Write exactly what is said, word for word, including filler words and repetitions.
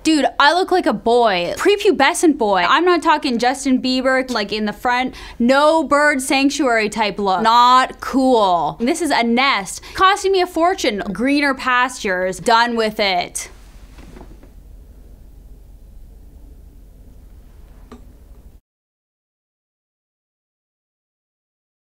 Dude, I look like a boy. Prepubescent boy. I'm not talking Justin Bieber, like in the front. No bird sanctuary type look. Not cool. This is a nest. Costing me a fortune. Greener pastures. Done with it.